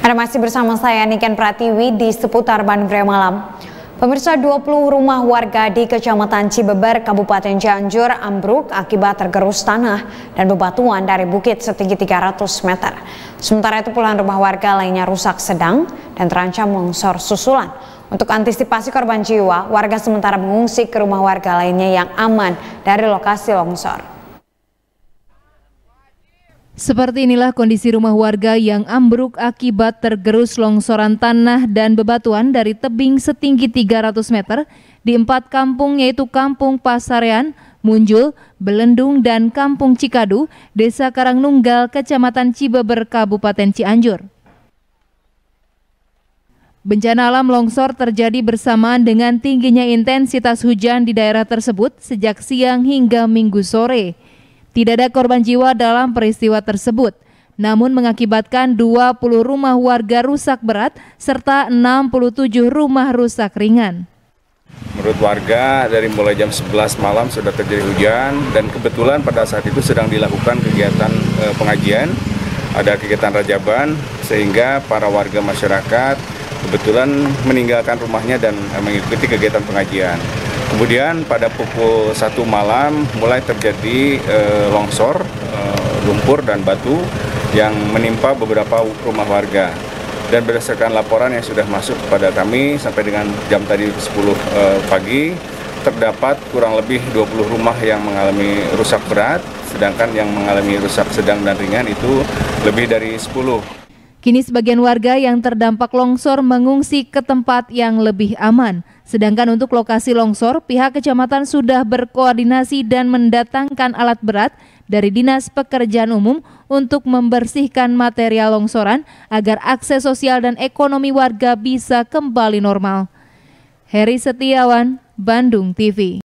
Anda masih bersama saya Niken Pratiwi di seputar Bandung Raya Malam. Pemirsa, 20 rumah warga di Kecamatan Cibeber, Kabupaten Cianjur ambruk akibat tergerus tanah dan bebatuan dari bukit setinggi 300 meter. Sementara itu puluhan rumah warga lainnya rusak sedang dan terancam longsor susulan. Untuk antisipasi korban jiwa, warga sementara mengungsi ke rumah warga lainnya yang aman dari lokasi longsor. Seperti inilah kondisi rumah warga yang ambruk akibat tergerus longsoran tanah dan bebatuan dari tebing setinggi 300 meter di 4 kampung, yaitu Kampung Pasarean, Munjul, Belendung, dan Kampung Cikadu, Desa Karangnunggal, Kecamatan Cibeber, Kabupaten Cianjur. Bencana alam longsor terjadi bersamaan dengan tingginya intensitas hujan di daerah tersebut sejak siang hingga Minggu sore. Tidak ada korban jiwa dalam peristiwa tersebut, namun mengakibatkan 20 rumah warga rusak berat serta 67 rumah rusak ringan. Menurut warga, dari mulai jam 11 malam sudah terjadi hujan dan kebetulan pada saat itu sedang dilakukan kegiatan pengajian, ada kegiatan rajaban, sehingga para warga masyarakat kebetulan meninggalkan rumahnya dan mengikuti kegiatan pengajian. Kemudian pada pukul 1 malam mulai terjadi longsor, lumpur dan batu yang menimpa beberapa rumah warga. Dan berdasarkan laporan yang sudah masuk kepada kami sampai dengan jam tadi 10 pagi, terdapat kurang lebih 20 rumah yang mengalami rusak berat, sedangkan yang mengalami rusak sedang dan ringan itu lebih dari 10. Kini sebagian warga yang terdampak longsor mengungsi ke tempat yang lebih aman. Sedangkan untuk lokasi longsor, pihak kecamatan sudah berkoordinasi dan mendatangkan alat berat dari Dinas Pekerjaan Umum untuk membersihkan material longsoran agar akses sosial dan ekonomi warga bisa kembali normal. Heri Setiawan, Bandung TV.